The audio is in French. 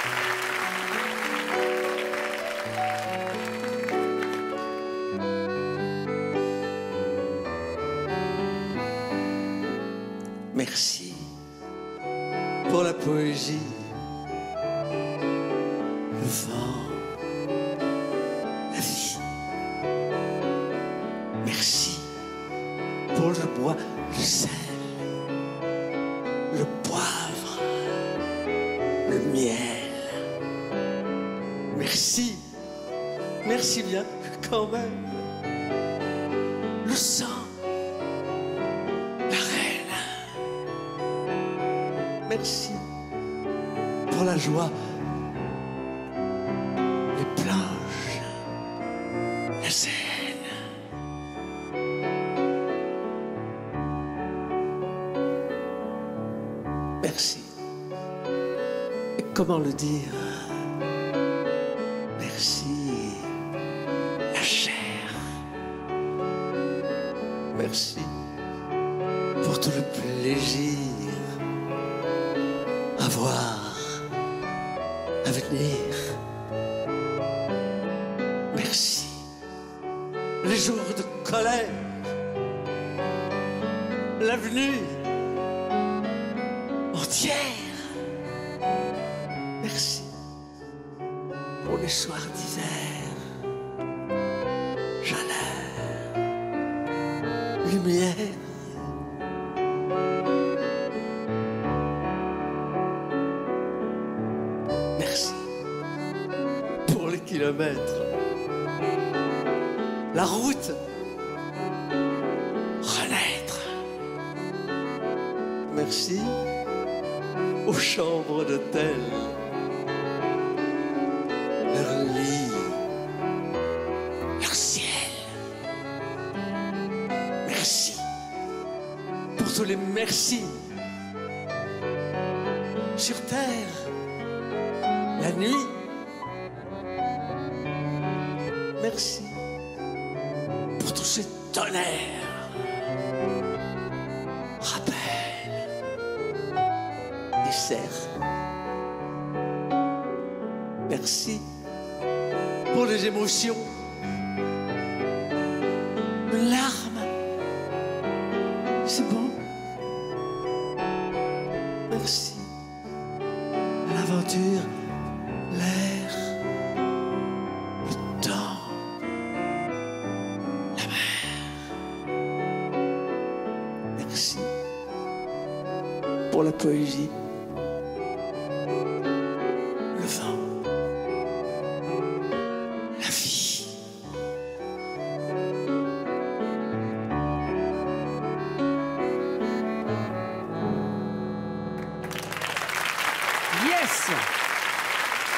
Merci pour la poésie, le vent, la vie. Merci pour le bois, le sel, le poivre, le miel. Merci, merci bien quand même. Le sang, la reine. Merci pour la joie, les planches, la scène. Merci. Et comment le dire? Merci, la chair. Merci pour tout le plaisir à voir, à venir. Merci. Les jours de colère, l'avenue entière. Merci pour les soirs d'hiver, chaleur, lumière. Merci pour les kilomètres, la route, renaître. Merci aux chambres d'hôtel, leur lit, leur ciel. Merci pour tous les merci sur terre, la nuit. Merci pour tous ces tonnerres, rappels, desserts. Merci pour les émotions, une larme, c'est bon. Merci l'aventure, l'air, le temps, la mer. Merci pour la poésie, le vent, la vie. Yes!